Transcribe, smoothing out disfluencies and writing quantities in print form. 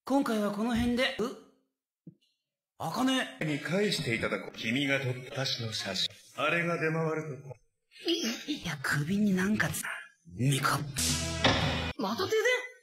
今回はこの辺で。あかねに返していただこう。君が撮った私の写真、あれが出回ると。 いや、首になんかミカ。また停電。